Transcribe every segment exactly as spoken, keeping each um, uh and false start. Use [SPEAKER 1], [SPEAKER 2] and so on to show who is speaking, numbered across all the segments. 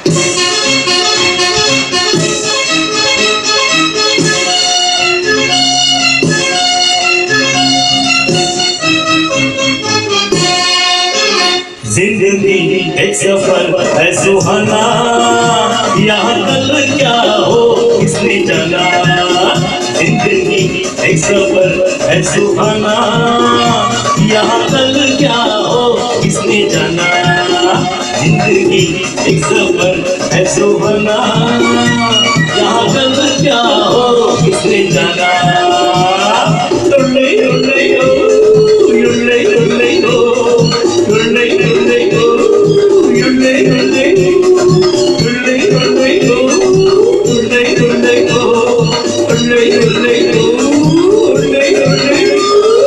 [SPEAKER 1] जिंदगी एक सफर है सुहाना, यहाँ कल क्या हो किसने जाना। जिंदगी एक सफर है सुहाना, यहाँ कल क्या हो किसने जाना। जिंदगी एक सफर है सुहाना, यहाँ कल क्या हो किसने जाना। उड़े उड़े हो उड़े उड़े हो उड़े उड़े हो उड़े उड़े हो उड़े उड़े हो उड़े उड़े हो उड़े उड़े हो उड़े उड़े हो।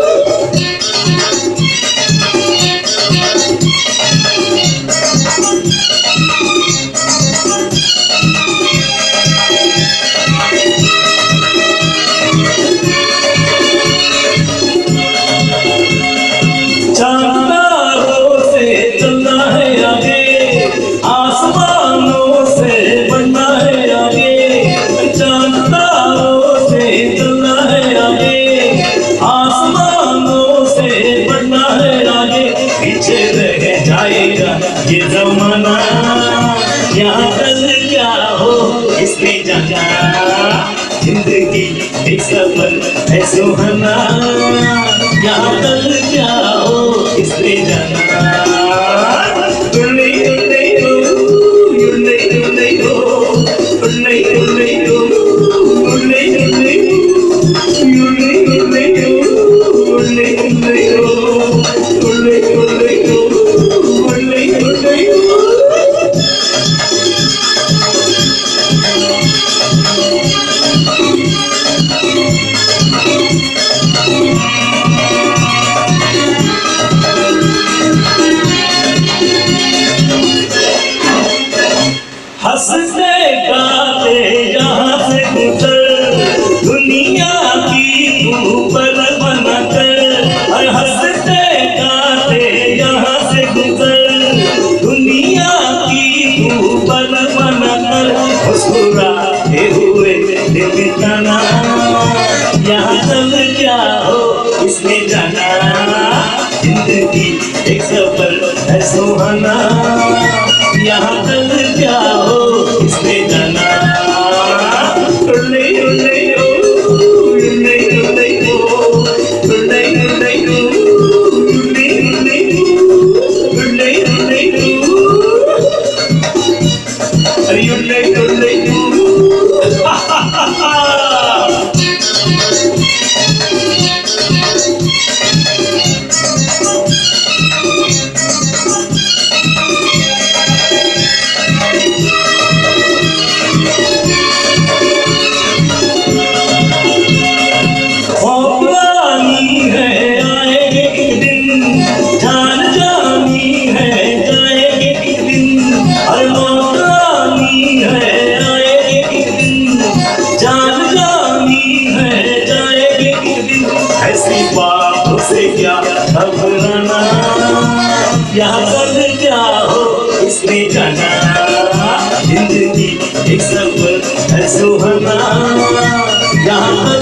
[SPEAKER 1] चांदारों से चलना है आगे, आसमानों से बढ़ना है आगे। चांदारों से चलना है आगे, आसमानों से बढ़ना है आगे। पीछे रह जाएगा ये जमाना, यहाँ कल क्या हो किसने जाना। जिंदगी एक सफर है सुहाना, यहाँ कल क्या हो किसने जाना। उड़े उड़े हो उड़े उड़े हो उड़े उड़े हो उड़े उड़े हो उड़े उड़े हो उड़े उड़े हो उड़े उड़े हो उड़े उड़े हो। हंसते गाते यहाँ से गुजर दुनिया की ऊपर बनाकर। हर हंसते गाते यहाँ से गुजर दुनिया की ऊपर बनाकर। मुस्कुराते हुए दिल बिताना, यहाँ चल क्या हो किसने जाना। जिंदगी एक सफर है सुहाना, यहाँ कल क्या हो किसने जाना। उड़े उड़े हो उड़े उड़े हो उड़े उड़े हो उड़े उड़े हो उड़े उड़े हो अरे उड़े उड़े हो। ऐसी बातों से क्या घबराना, यहाँ कल क्या हो किसने जाना। जिंदगी एक सफर है सुहाना, यहाँ